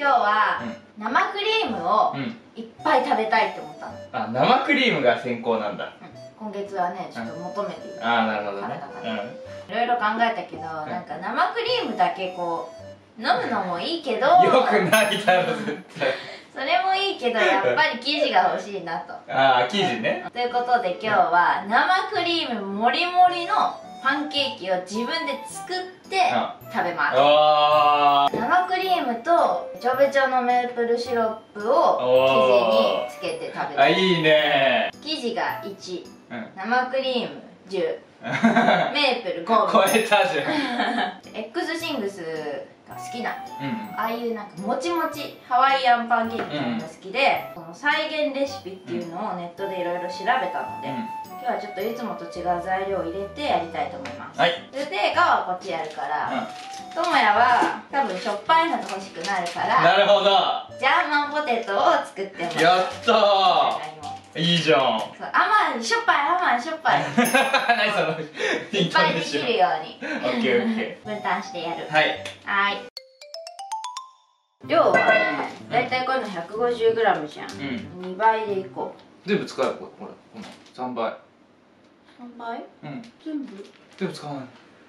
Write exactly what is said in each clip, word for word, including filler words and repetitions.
今日は生クリームをいっぱい食べたいって思ったの。 あ、生クリームが先行なんだ。 今月はね、ちょっと求めている。 ああ、なるほどね。 いろいろ考えたけど、なんか生クリームだけこう飲むのもいいけど、 よくないだろ絶対。 それもいいけど、やっぱり生地が欲しいなと。 ああ、生地ね。 ということで今日は生クリームもりもりのパンケーキを自分で作って食べます。生クリームとべちょべちょのメープルシロップを生地につけて食べる。 あ、いいね。 生地がいち、生クリームじゅう、メープルご。 超えたじゃん。 X シングスが好きなんで、ああいうなんかもちもちハワイアンパンケーキが好きで、この再現レシピっていうのをネットでいろいろ調べたので、今日はちょっといつもと違う材料を入れてやりたいと思います。はい。それでガはこっちやるから、ともやは多分しょっぱいのが欲しくなるから、なるほど、ジャーマンポテトを作ってもらう。やったー、いいじゃん。甘いしょっぱい甘いしょっぱい何そのいっぱいできるようにオッケーオッケー分担してやる。はいはい。量はね、だいたいこういうの ひゃくごじゅうグラム じゃん、うん、にばいでいこう。全部使うよ、これ、ほら、このさんばい。さんばい？うん、全部全部使わない。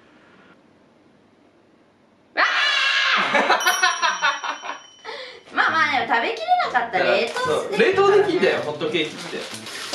まあまあでも食べきれなかったら冷凍で冷凍できんだよ、ホットケーキって。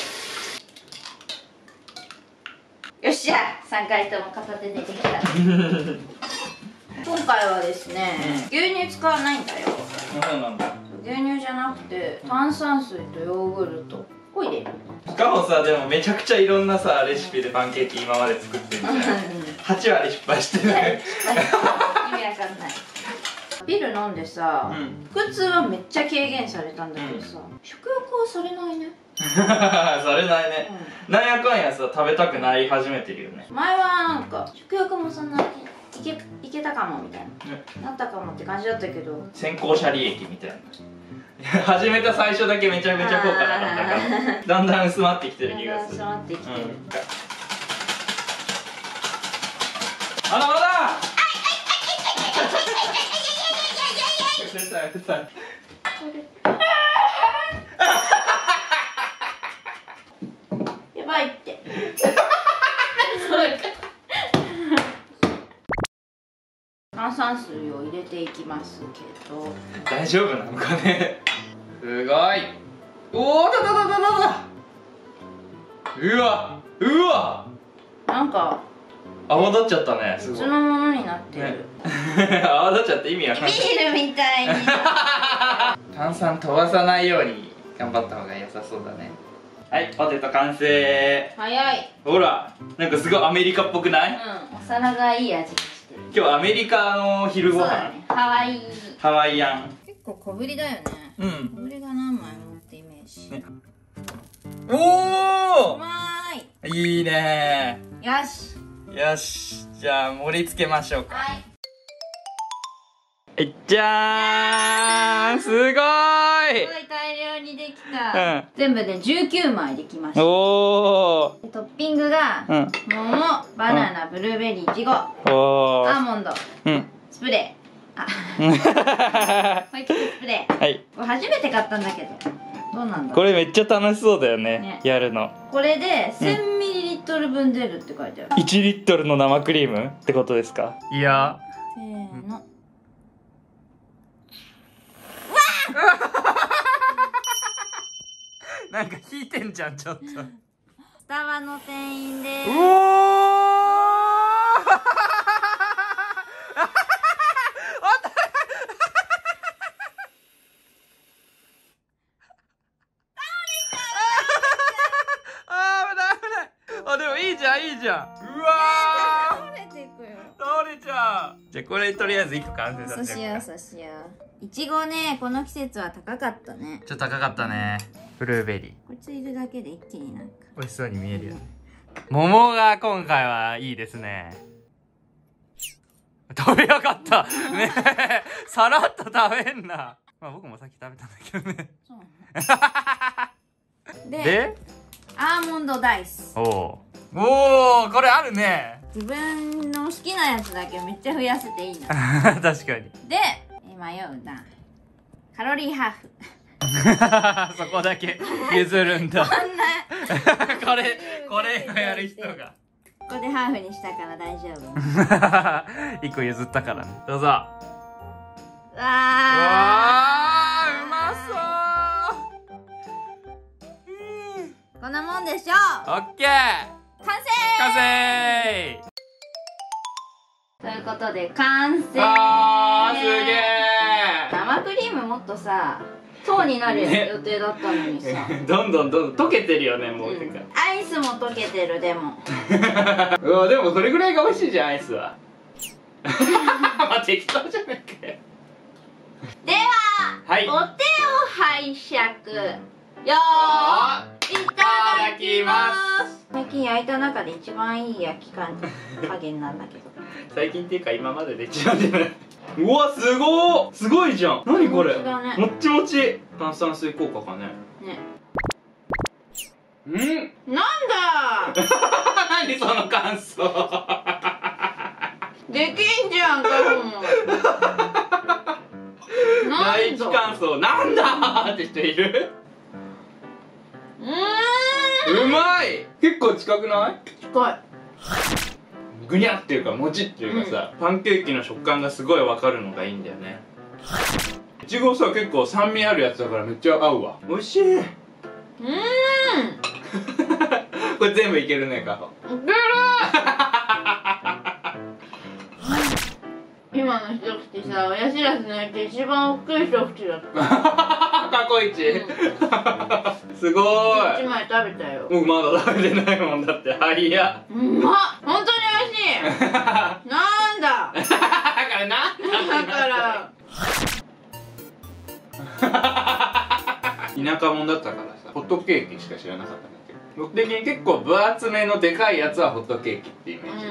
よっしゃ、さんかいとも片手でできた。今回はですね、牛乳使わないんだよ。そうなんだ。牛乳じゃなくて炭酸水とヨーグルトを入れる。しかもさ、でもめちゃくちゃいろんなさレシピでパンケーキ今まで作ってるじゃん。はちわり失敗してる。意味わかんない。ビール飲んでさ、腹痛はめっちゃ軽減されたんだけどさ、食欲はされないね。されないね。なんやかんやさ食べたくなり始めてるよね。前はなんか食欲もそんないけいけたかもみたいな、なったかもって感じだったけど、先行者利益みたいな。始めた最初だけめちゃめちゃ効果なかったからだんだん薄まってきてる気がする。薄まってきてる。まだまだ。やばいって。炭酸水を入れていきますけど、大丈夫なのかね。すごい。おお、だだだだだだ。うわうわ、なんか泡立っちゃったね。別のものになってる。泡立っちゃって意味わかんない。ビールみたいに。炭酸飛ばさないように頑張った方が良さそうだね。はい、ポテト完成。早い。ほら、なんかすごいアメリカっぽくない？うん、お皿がいい味がしてる。今日アメリカの昼ご飯。ハワイ。ハワイアン。結構小ぶりだよね。うん。小ぶりが何枚もってイメージ。おお。うまーい。いいね。よし。よし、じゃあ盛り付けましょうか。はい。えっじゃーん、すごーい。すごい大量にできた。うん、全部でじゅうきゅうまいできました。おー。トッピングが、うん、桃、バナナ、ブルーベリー、いちご、アーモンド、うん、スプレー、あホイップスプレー。はい。これ初めて買ったんだけど、どうなんだ。これめっちゃ楽しそうだよね、ね、やるの。これでせんミリリットル分出るって書いてある。いちリットルの生クリームってことですか？いや、せーの。なんか引いてんじゃん、ちょっと。スタバの店員でーす。うおーあ、でもいいじゃん、いいじゃん。うわー、倒れていくよ。倒れちゃう。じゃあこれとりあえずいっこ完成させようか。そうしよう、そうしよう。いちごね、この季節は高かったね。ちょっと高かったね。ブルーベリー。こいついるだけで一気になんか美味しそうに見えるよね。桃が今回はいいですね。食べやがったねえ、さらっと食べんな。まあ僕もさっき食べたんだけどね。そうね。で、でアーモンドダイス。おおおお、これあるね。自分の好きなやつだけめっちゃ増やせていいな。確かに。で迷うな。 カロリーハーフ。 そこだけ譲るんだ。 こんなこれこれをやる人が。 ここでハーフにしたから大丈夫。 一個譲ったからね。どうぞ。わわあ、うまそう。 こんなもんでしょう。 オッケー。 完成。 完成。 ということで完成。 あー、すげえ。 生クリームもっとさ層になる予定だったのにさ、 ね、どんどんどんどん溶けてるよね、もう。 うん、アイスも溶けてる。でもうわ、でもそれぐらいが美味しいじゃん、アイスは。まあ適当じゃないかよ。 では、 はい、 お手を拝借。よーい、いただきます。最近焼いた中で一番いい焼き加減なんだけど。 最近っていうか今までで一番じゃない。うわ、すごー、すごいじゃん。何これ、 もちだね、 もっちもち。炭酸水効果かね。 ね、 んなんだ何その感想。 できんじゃんかも。 第一感想、なんだーって人いる。 うーん、 うまい。結構近くない？ 近い。 ぐにゃっていうか、もちっていうかさ、うん、パンケーキの食感がすごいわかるのがいいんだよね。いちごさ、結構酸味あるやつだからめっちゃ合うわ。美味しい。うーんこれ全部いけるね、カホ。いける今の一口さ、親知らずのやつ一番大きい一口だった。 過去一、うん、すごーい。 一枚食べたよ。 僕まだ食べてないもんだって。はい、やうまっ、本当に美味しい。なんだだからなんだから田舎者だったからさ、ホットケーキしか知らなかったんだけど、僕的に結構分厚めのでかいやつはホットケーキってイメージ。うん、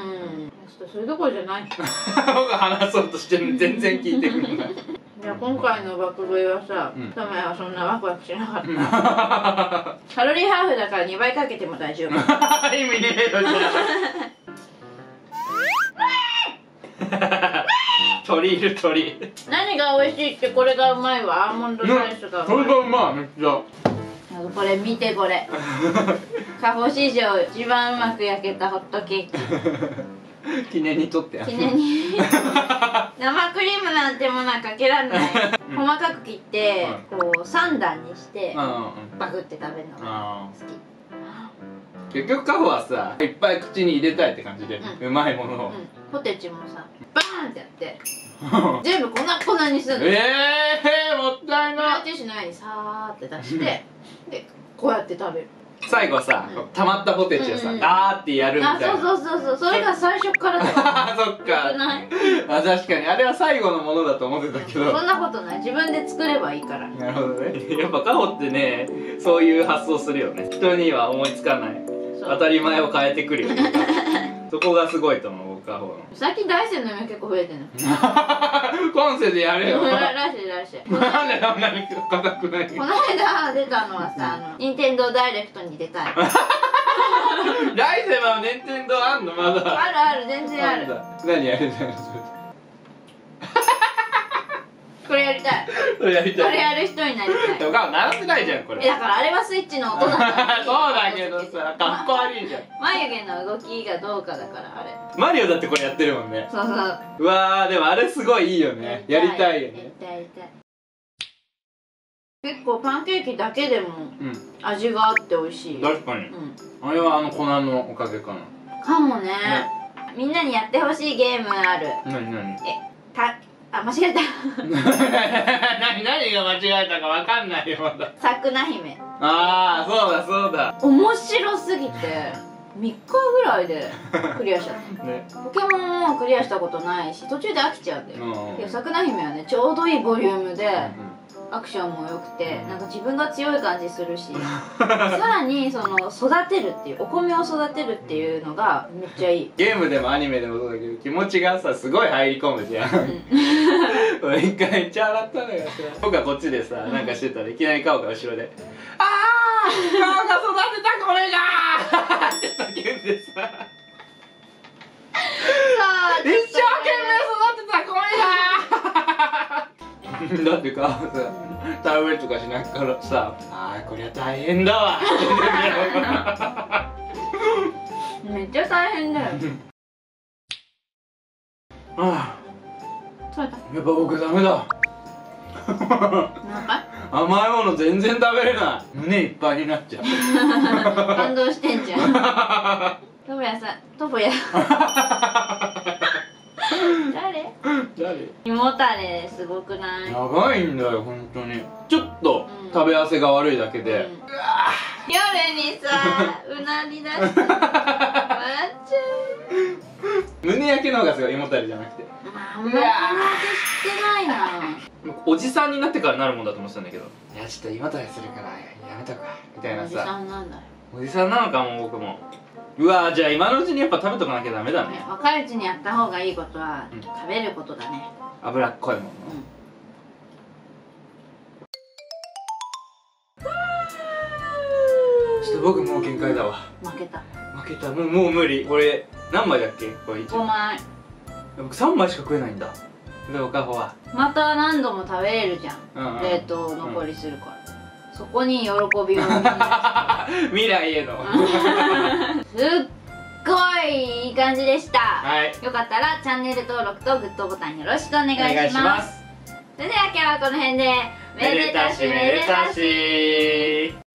ちょっとそれどころじゃない。 僕話そうとしてるの全然聞いてくれない。 いや、今回の爆食いはさ、 うん、 トメはそんなワクワクしなかった。カロリーハーフだからにばいかけても大丈夫。 意味ねえよ、じゃあ。鳥いる、鳥。 何が美味しいって、これがうまいわ。アーモンドスライスがうまい。 これがうまい、めっちゃ。 これ見て、これ。カホ史上一番うまく焼けたホットケーキ。 記念にとってやる。 記念に。生クリームなんてものはかけらんない。細かく切って、こう三段にして、バクって食べるのが好き。 結局カホはさ、いっぱい口に入れたいって感じで、うまいものを。 ポテチもさ、バーンってやって全部粉々にするの。 ええ、もったいない。 ティッシュの上にさーって出して、でこうやって食べる。 最後さ、溜まったポテチをさ、ガーってやるみたいな。 あ、そうそうそうそう、それが最初からだよ。 あ、そっか。あ、確かにあれは最後のものだと思ってたけど。 そんなことない、自分で作ればいいから。 なるほどね。やっぱカホってね、そういう発想するよね。人には思いつかない当たり前を変えてくるよね。そこがすごいと思う、カホの。 最近大山の夢結構増えてるの。 今世でやれよ。 らしいらしい。 なんであんなに硬くない。 この間出たのはさ、あの任天堂ダイレクトに出たい。 来世は任天堂あんのまだ。 あるある、全然ある。 何やりたいのそれ。 これやりたい。 これやりたい。 これやる人になりたい。 でもカホ習ってないじゃんこれ。 だからあれはスイッチの音だから。 そうだけどさ、かっこ悪いじゃん。 眉毛の動きがどうかだからあれ。 マリオだってこれやってるもんね。 そうそう。 うわー、でもあれすごいいいよね。やりたいよね。 やりたいやりたい。結構パンケーキだけでも味があって美味しい。 確かに。あれはあの粉のおかげかな。 かもね。みんなにやってほしいゲームある。 何何？ え、た、あ、間違えた。 何何が間違えたかわかんないよまだ。 さくな姫。 ああ、そうだそうだ。 面白すぎてみっかぐらいでクリアしちゃった。ね。ポケモンもクリアしたことないし、途中で飽きちゃうんだよ。いや、さくな姫はね、ちょうどいいボリュームで。アクションも良くて、なんか自分が強い感じするしさらにその育てるっていう、お米を育てるっていうのがめっちゃいい。 ゲームでもアニメでもそうだけど、気持ちがさすごい入り込むじゃん。うん、一回めっちゃ笑ったのよ。僕がこっちでさなんかしてたらいきなり顔が後ろで「ああ顔が育てた米が!」って叫んでさ「一生懸命育てた米が!」 だってかさ食べるとかしながらさ「あーこりゃ大変だわ」 めっちゃ大変だよ。 ああそうだ。 やっぱ僕ダメだ。 なんか甘いもの全然食べれない。胸いっぱいになっちゃう。 感動してんじゃん。トボヤさん、トボヤ。誰？ 誰？ 胃もたれすごくない？ 長いんだよ本当に。ちょっと食べ合わせが悪いだけで、うん、うわ夜にさうなりだしたら笑っちゃう。胸焼けの方がすごい、胃もたれじゃなくて。 あんまり胸焼けしてないな。 おじさんになってからなるもんだと思ってたんだけど、いやちょっと胃もたれするからやめとくかみたいなさ。 おじさんなんだよ。 おじさんなのかも僕も。うわー、じゃあ今のうちにやっぱ食べとかなきゃダメだね。 若いうちにやった方がいいことは、うん、食べることだね。 脂っこいもの、うん、ちょっと僕もう限界だわ。 負けた負けた。もうもう無理。これ何枚だっけこれ。 ごまい。 僕さんまいしか食えないんだ。でおかほはまた何度も食べれるじゃん、うんうん、冷凍残りするから、うん、そこに喜びを見出した未来へのすっごいいい感じでした、 はい、 よかったらチャンネル登録とグッドボタンよろしくお願いします。それでは今日はこの辺でめでたしめでたし。